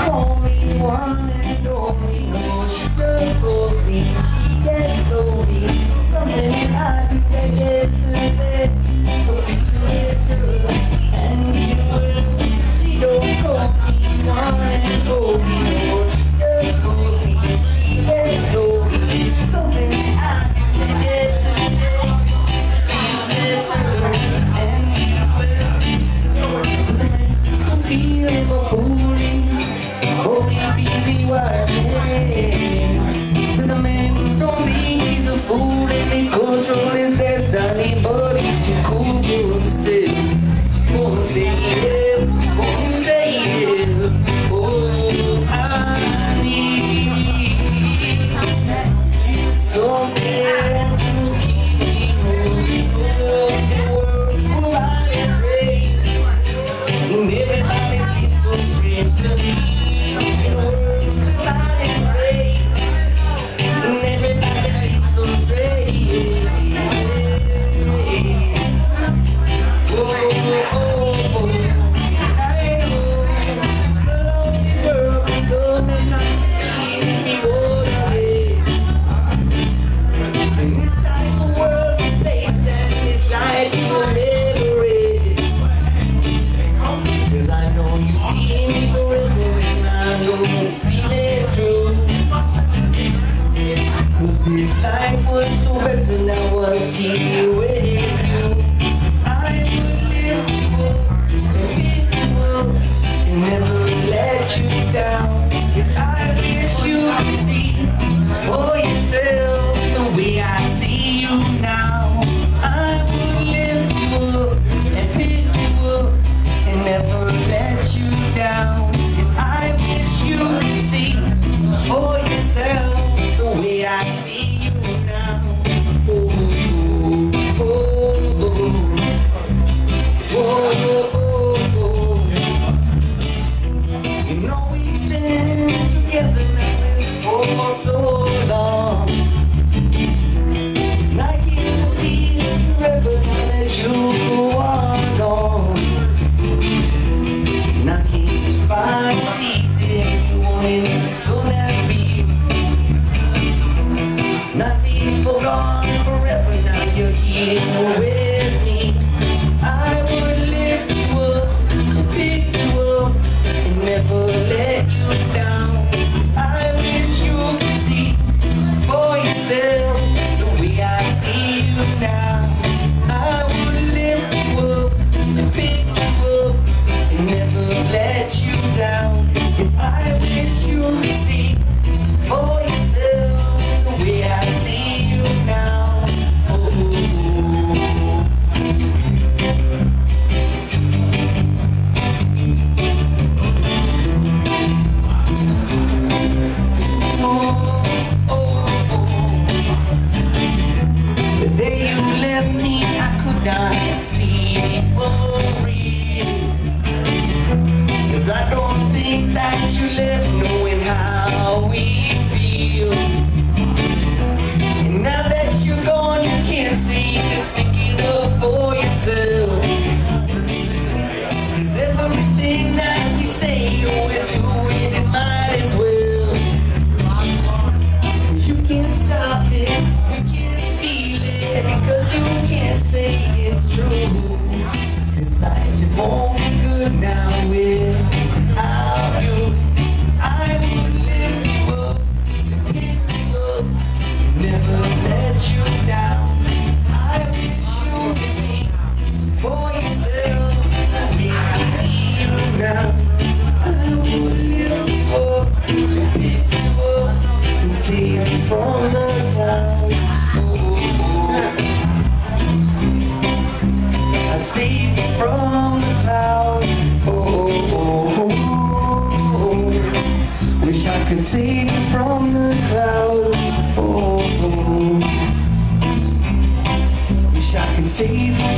call me one and only. No, she just calls me. She gets lonely. Something I do that gets her there. So feel it too, and you will. She don't call me one and only. No, she just calls me. She gets lonely. Something I do that gets her there. Feel it too, and you will. So the man who feeling my fooling. Oh, be the wise man. To the man who don't think he's a fool and he control his destiny, but he's too cool for himself. For himself. Oh, I need something to keep me moving up in a world where I is rain. And everybody seems so strange to me. This life was so better now once you with you. I would lift you up and pick you up and never let you down. Yes, I wish you could see for yourself the way I see you now. I would lift you up and pick you up and never let you down. Yes, I wish you could see for yourself the way I see. For so long, and I can't see it's forever now that you go on. And I can't find season you wanted so that be. Nothing's forgone forever now you're here with me. I would lift you up and pick you up and never let you down. I wish you could see for yourself the way I see you now. I would lift you up and pick you up and never let you down. Yes, I wish you could see for yourself the way I see you now. Not see for real, 'cause I don't think that you left knowing how we feel. And now that you're gone, you can't see just thinking of for yourself. 'Cause everything that we say you always do it, it might as well. You can't stop this, you can't feel it, because you can't say it's true. This life is only good now without you. I would lift you up and pick you up and never let you down. I wish you could see for yourself the way I see you now. I would lift you up and pick you up and save you from the clouds. I'd save you from the clouds. Wish I could save you from the clouds. Wish I could save you